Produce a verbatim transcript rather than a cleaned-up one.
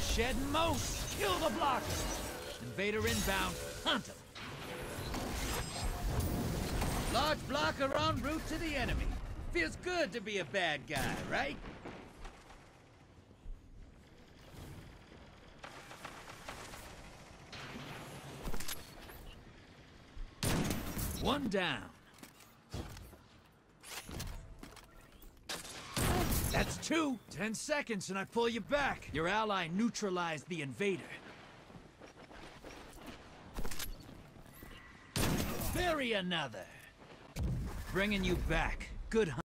shedding most. Kill the blocker. Invader inbound. Hunt him. Large blocker en route to the enemy. Feels good to be a bad guy, right? One down. That's two. Ten seconds and I pull you back. Your ally neutralized the invader. Bury another. Bringing you back. Good hunt.